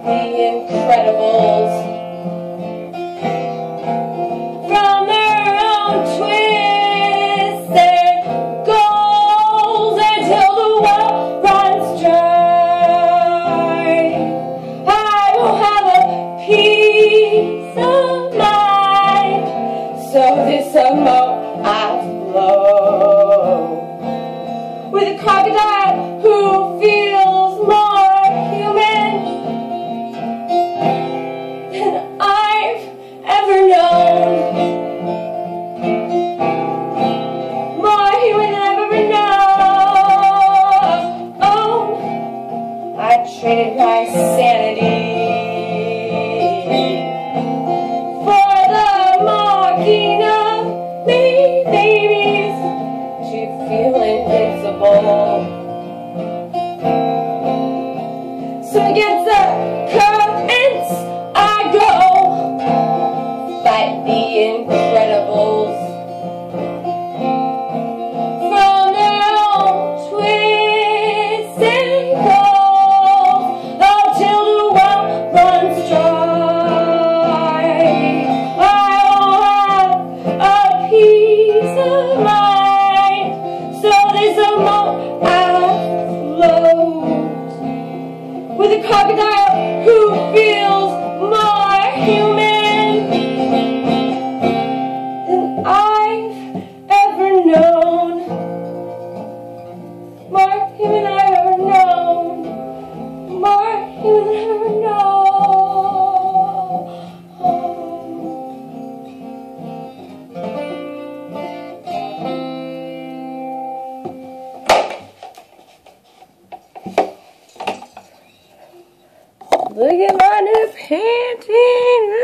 the Incredibles. From their own twists and goals until the well runs dry. I will have a peace of mind, so this summer I flow with a crocodile who feels more human than I've ever known. More human than I've ever known. I traded my sanity for the mocking of me babies to feel invincible. So against the currents I go, fight the Incredibles. From their own twists and goals, until the well runs dry. I will have a peace of mind, so this summer I float with a crocodile who feels more human than I've ever known. More human than I've ever known. More human than I've ever known. Look at my new painting.